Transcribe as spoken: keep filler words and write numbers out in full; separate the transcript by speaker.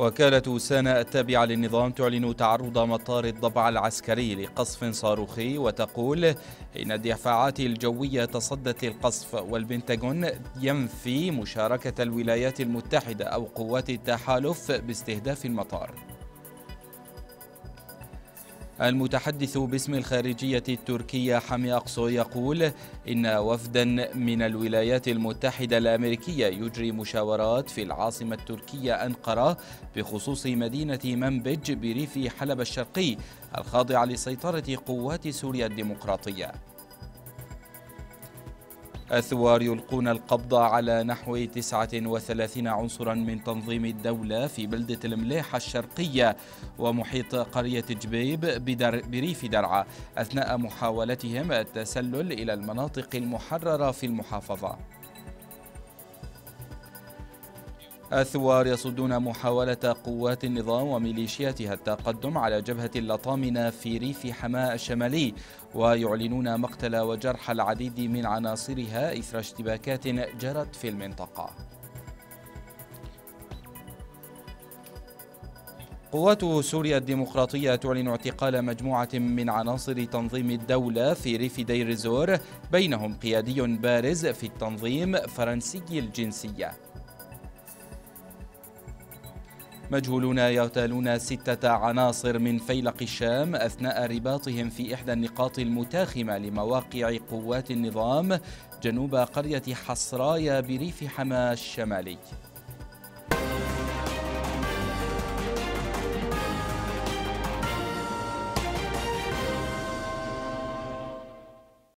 Speaker 1: وكالة سانا التابعة للنظام تعلن تعرض مطار الضبع العسكري لقصف صاروخي، وتقول إن الدفاعات الجوية تصدت للقصف، والبنتاغون ينفي مشاركة الولايات المتحدة أو قوات التحالف باستهداف المطار. المتحدث باسم الخارجية التركية حامي أقصو يقول إن وفدا من الولايات المتحدة الأمريكية يجري مشاورات في العاصمة التركية أنقرة بخصوص مدينة منبج بريف حلب الشرقي الخاضعة لسيطرة قوات سوريا الديمقراطية. الثوار يلقون القبض على نحو تسعة وثلاثين عنصرا من تنظيم الدولة في بلدة المليحة الشرقية ومحيط قرية جبيب بدر بريف درعا أثناء محاولتهم التسلل إلى المناطق المحررة في المحافظة. الثوار يصدون محاولة قوات النظام وميليشياتها التقدم على جبهة اللطامنة في ريف حماة الشمالي، ويعلنون مقتل وجرح العديد من عناصرها إثر اشتباكات جرت في المنطقة. قوات سوريا الديمقراطية تعلن اعتقال مجموعة من عناصر تنظيم الدولة في ريف دير الزور، بينهم قيادي بارز في التنظيم فرنسي الجنسية. مجهولون يغتالون ستة عناصر من فيلق الشام أثناء رباطهم في إحدى النقاط المتاخمة لمواقع قوات النظام جنوب قرية حصرايا بريف حماة الشمالي.